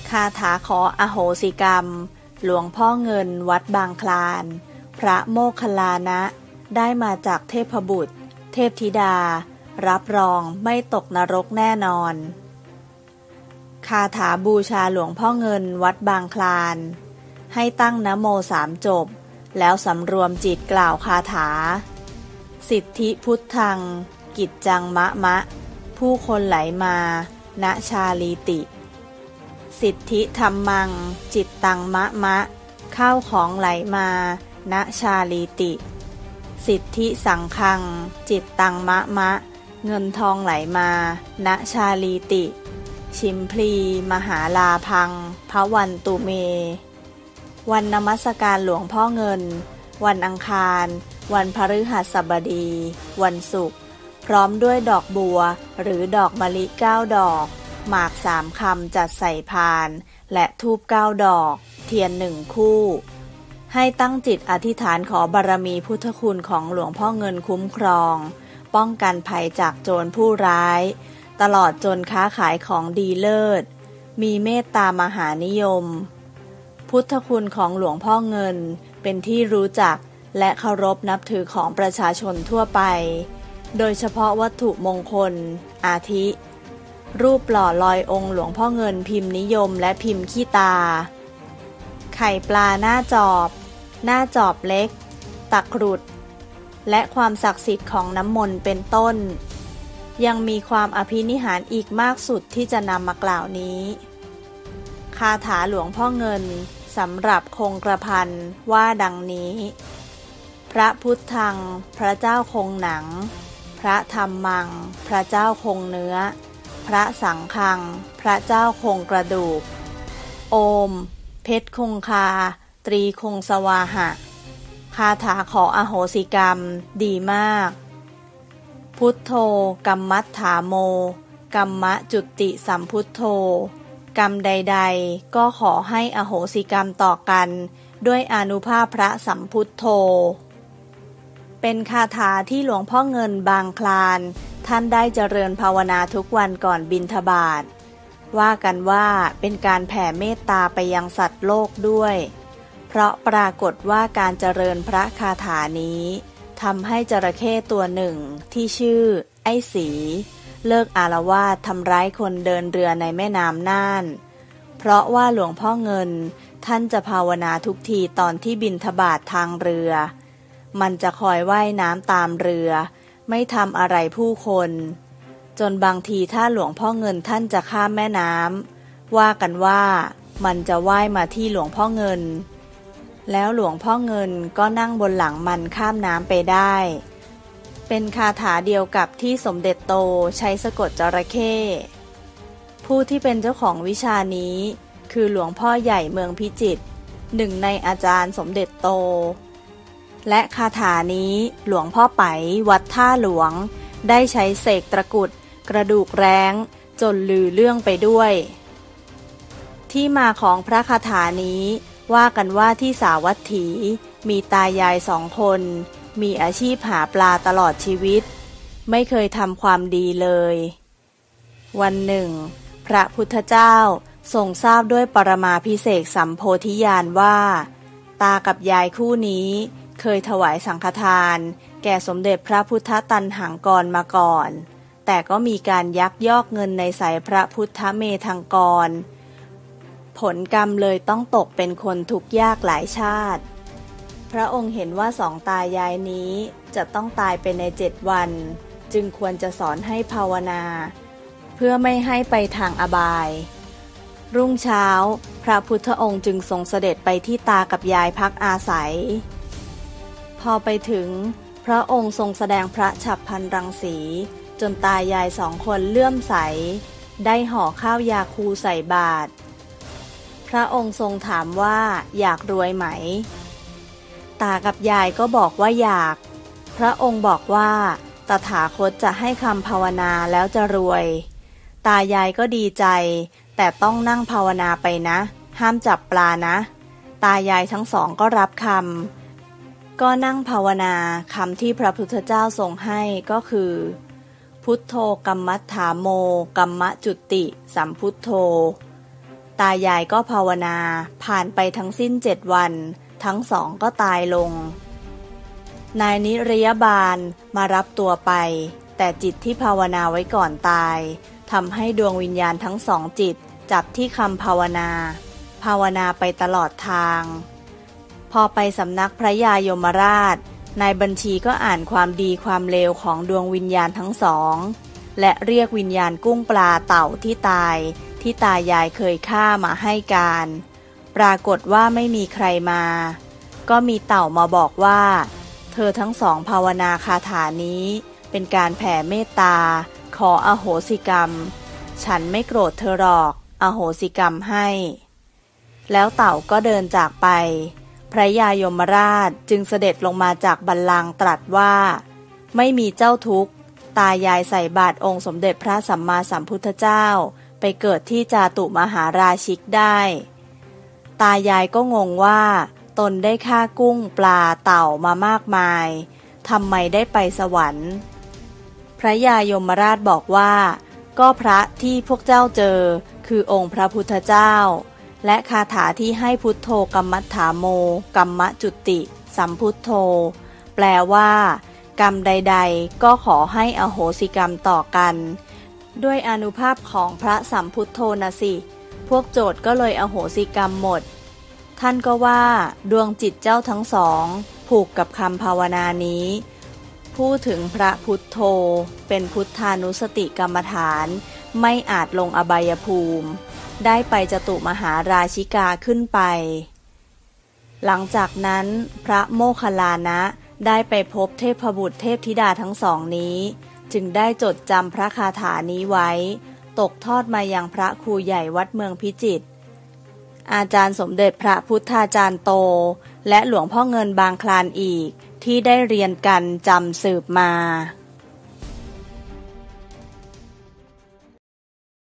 คาถาขออโหสิกรรมหลวงพ่อเงินวัดบางคลานพระโมคคัลลานะได้มาจากเทพบุตรเทพธิดารับรองไม่ตกนรกแน่นอนคาถาบูชาหลวงพ่อเงินวัดบางคลานให้ตั้งนะโม3 จบแล้วสำรวมจิตกล่าวคาถาสิทธิพุทธังกิจจังมะผู้คนไหลมาณชาลีติสิทธิธัมมังจิตตังมะข้าวของไหลมาณชาลีติสิทธิสังฆังจิตตังมะเงินทองไหลมาณชาลีติชิมพลีมหาลาพังพระวันตุเมวันนมัสการหลวงพ่อเงินวันอังคารวันพฤหัสบดีวันศุกร์พร้อมด้วยดอกบัวหรือดอกมะลิ9 ดอกหมาก3 คำจัดใส่พานและธูป9 ดอกเทียน1 คู่ให้ตั้งจิตอธิษฐานขอบารมีพุทธคุณของหลวงพ่อเงินคุ้มครองป้องกันภัยจากโจรผู้ร้ายตลอดจนค้าขายของดีเลิศมีเมตตามหานิยมพุทธคุณของหลวงพ่อเงินเป็นที่รู้จักและเคารพนับถือของประชาชนทั่วไปโดยเฉพาะวัตถุมงคลอาทิรูปหล่อลอยองค์หลวงพ่อเงินพิมพ์นิยมและพิมพ์ขี้ตาไข่ปลาหน้าจอบเล็กตะกรุดและความศักดิ์สิทธิ์ของน้ำมนต์เป็นต้นยังมีความอภินิหารอีกมากสุดที่จะนำมากล่าวนี้คาถาหลวงพ่อเงินสำหรับคงกระพันว่าดังนี้พระพุทธังพระเจ้าคงหนังพระธัมมังพระเจ้าคงเนื้อพระสังฆังพระเจ้าคงกระดูกโอมเพชรคงคาตรีคงสวาหะคาถาขออโหสิกรรมดีมากพุทโธกัมมัฏฐาโมกัมมะจุติสัมพุทโธกรรมใดๆก็ขอให้อโหสิกรรมต่อกันด้วยอานุภาพพระสัมพุทโธเป็นคาถาที่หลวงพ่อเงินบางคลานท่านได้เจริญภาวนาทุกวันก่อนบิณฑบาตว่ากันว่าเป็นการแผ่เมตตาไปยังสัตว์โลกด้วยเพราะปรากฏว่าการเจริญพระคาถานี้ทำให้จระเข้ตัวหนึ่งที่ชื่อไอ้สีเลิกอาละวาดทำร้ายคนเดินเรือในแม่น้ำน่านเพราะว่าหลวงพ่อเงินท่านจะภาวนาทุกทีตอนที่บิณฑบาตทางเรือมันจะคอยว่ายน้ำตามเรือไม่ทำอะไรผู้คนจนบางทีถ้าหลวงพ่อเงินท่านจะข้ามแม่น้ำว่ากันว่ามันจะว่ายมาที่หลวงพ่อเงินแล้วหลวงพ่อเงินก็นั่งบนหลังมันข้ามน้ำไปได้เป็นคาถาเดียวกับที่สมเด็จโตใช้สะกดจระเข้ผู้ที่เป็นเจ้าของวิชานี้คือหลวงพ่อใหญ่เมืองพิจิตรหนึ่งในอาจารย์สมเด็จโตและคาถานี้หลวงพ่อไปวัดท่าหลวงได้ใช้เสกตะกรุดกระดูกแร้งจนลือเรื่องไปด้วยที่มาของพระคาถานี้ว่ากันว่าที่สาวัตถีมีตายาย2 คนมีอาชีพหาปลาตลอดชีวิตไม่เคยทำความดีเลยวันหนึ่งพระพุทธเจ้าทรงทราบด้วยปรมาภิเษกสัมโพธิญาณว่าตากับยายคู่นี้เคยถวายสังฆทานแก่สมเด็จพระพุทธตัณหังกรมาก่อนแต่ก็มีการยักยอกเงินในสายพระพุทธเมธังกรผลกรรมเลยต้องตกเป็นคนทุกข์ยากหลายชาติพระองค์เห็นว่า2 ตายายนี้จะต้องตายไปใน7 วันจึงควรจะสอนให้ภาวนาเพื่อไม่ให้ไปทางอบายรุ่งเช้าพระพุทธองค์จึงทรงเสด็จไปที่ตากับยายพักอาศัยพอไปถึงพระองค์ทรงแสดงพระฉัพพรรณรังสีจนตายาย2 คนเลื่อมใสได้ห่อข้าวยาคูใส่บาตรพระองค์ทรงถามว่าอยากรวยไหมตากับยายก็บอกว่าอยากพระองค์บอกว่าตถาคตจะให้คำภาวนาแล้วจะรวยตายายก็ดีใจแต่ต้องนั่งภาวนาไปนะห้ามจับปลานะตายายทั้ง2ก็รับคำก็นั่งภาวนาคำที่พระพุทธเจ้าทรงให้ก็คือพุทโธกัมมัฏฐาโมกัมมะจุติสัมพุทโธตายายก็ภาวนาผ่านไปทั้งสิ้น7 วันทั้งสองก็ตายลงนายนิรยบาลมารับตัวไปแต่จิตที่ภาวนาไว้ก่อนตายทำให้ดวงวิญญาณทั้งสองจิตจับที่คำภาวนาไปตลอดทางพอไปสำนักพระยายมราชนายบัญชีก็อ่านความดีความเลวของดวงวิญญาณทั้งสองและเรียกวิญญาณกุ้งปลาเต่าที่ตายที่ตายายเคยฆ่ามาให้การปรากฏว่าไม่มีใครมาก็มีเต่ามาบอกว่าเธอทั้งสองภาวนาคาถานี้เป็นการแผ่เมตตาขออโหสิกรรมฉันไม่โกรธเธอหรอกอโหสิกรรมให้แล้วเต่าก็เดินจากไปพระยายมราชจึงเสด็จลงมาจากบัลลังก์ตรัสว่าไม่มีเจ้าทุกข์ตายายใส่บาตรองค์สมเด็จพระสัมมาสัมพุทธเจ้าไปเกิดที่จาตุมหาราชิกได้ตายายก็งงว่าตนได้ฆ่ากุ้งปลาเต่ามามากมายทำไมได้ไปสวรรค์พระยายมราชบอกว่าก็พระที่พวกเจ้าเจอคือองค์พระพุทธเจ้าและคาถาที่ให้พุทโธกัมมัฏฐาโมกัมมะจุติสัมพุทโธแปลว่ากรรมใดๆก็ขอให้อโหสิกรรมต่อกันด้วยอานุภาพของพระสัมพุทโธนะสิพวกโจทย์ก็เลยอโหสิกรรมหมดท่านก็ว่าดวงจิตเจ้าทั้งสองผูกกับคำภาวนานี้พูดถึงพระพุทโธเป็นพุทธานุสติกรรมฐานไม่อาจลงอบายภูมิได้ไปจตุมหาราชิกาขึ้นไปหลังจากนั้นพระโมคคัลลานะได้ไปพบเทพบุตรเทพธิดาทั้งสองนี้จึงได้จดจำพระคาถานี้ไว้ตกทอดมายังพระครูใหญ่วัดเมืองพิจิตรอาจารย์สมเด็จพระพุทธาจารย์โตและหลวงพ่อเงินบางคลานอีกที่ได้เรียนกันจำสืบมา